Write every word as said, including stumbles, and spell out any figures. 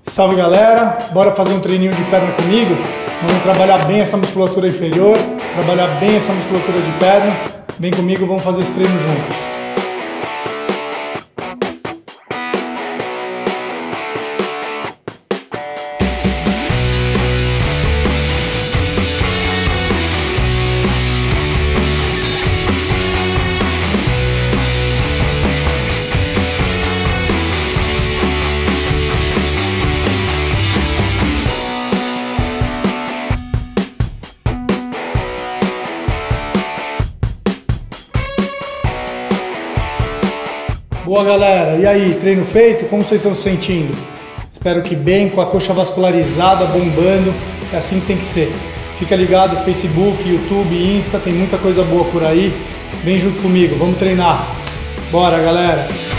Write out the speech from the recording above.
Salve galera, bora fazer um treininho de perna comigo? Vamos trabalhar bem essa musculatura inferior, trabalhar bem essa musculatura de perna. Vem comigo, vamos fazer esse treino juntos. Boa galera, e aí, treino feito? Como vocês estão se sentindo? Espero que bem, com a coxa vascularizada, bombando, é assim que tem que ser. Fica ligado, Facebook, YouTube, Insta, tem muita coisa boa por aí. Vem junto comigo, vamos treinar. Bora galera!